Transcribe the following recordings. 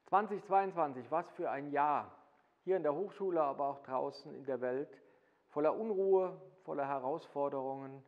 2022, was für ein Jahr, hier in der Hochschule, aber auch draußen in der Welt, voller Unruhe, voller Herausforderungen,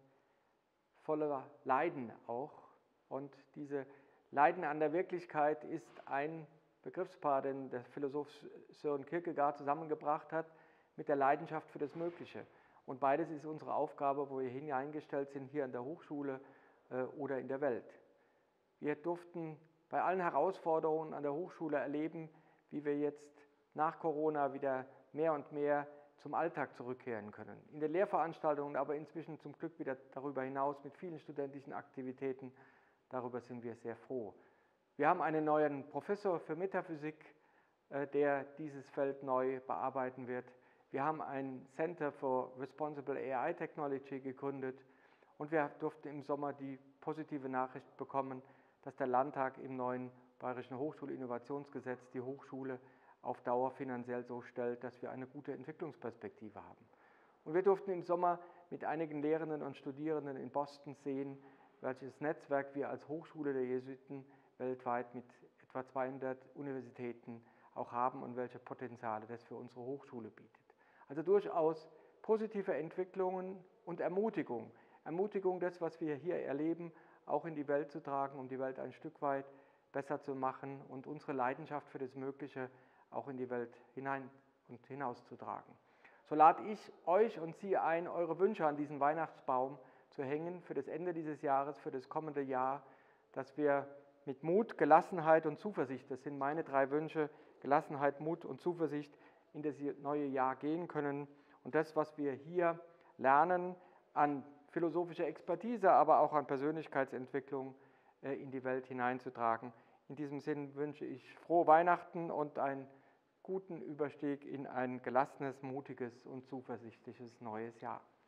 voller Leiden auch. Und diese Leiden an der Wirklichkeit ist ein Begriffspaar, den der Philosoph Søren Kierkegaard zusammengebracht hat mit der Leidenschaft für das Mögliche. Und beides ist unsere Aufgabe, wo wir hineingestellt sind, hier an der Hochschule oder in der Welt. Wir durften bei allen Herausforderungen an der Hochschule erleben, wie wir jetzt nach Corona wieder mehr und mehr zum Alltag zurückkehren können. In den Lehrveranstaltungen, aber inzwischen zum Glück wieder darüber hinaus mit vielen studentischen Aktivitäten. Darüber sind wir sehr froh. Wir haben einen neuen Professor für Metaphysik, der dieses Feld neu bearbeiten wird. Wir haben ein Center for Responsible AI Technology gegründet und wir durften im Sommer die positive Nachricht bekommen, dass der Landtag im neuen Bayerischen Hochschulinnovationsgesetz die Hochschule auf Dauer finanziell so stellt, dass wir eine gute Entwicklungsperspektive haben. Und wir durften im Sommer mit einigen Lehrenden und Studierenden in Boston sehen, welches Netzwerk wir als Hochschule der Jesuiten weltweit mit etwa 200 Universitäten auch haben und welche Potenziale das für unsere Hochschule bietet. Also durchaus positive Entwicklungen und Ermutigung. Ermutigung, das, was wir hier erleben, auch in die Welt zu tragen, um die Welt ein Stück weit besser zu machen und unsere Leidenschaft für das Mögliche auch in die Welt hinein und hinauszutragen. So lade ich euch und Sie ein, eure Wünsche an diesen Weihnachtsbaum zu hängen für das Ende dieses Jahres, für das kommende Jahr, dass wir mit Mut, Gelassenheit und Zuversicht, das sind meine 3 Wünsche, Gelassenheit, Mut und Zuversicht, in das neue Jahr gehen können und das, was wir hier lernen, an philosophischer Expertise, aber auch an Persönlichkeitsentwicklung in die Welt hineinzutragen. In diesem Sinn wünsche ich frohe Weihnachten und einen guten Überstieg in ein gelassenes, mutiges und zuversichtliches neues Jahr.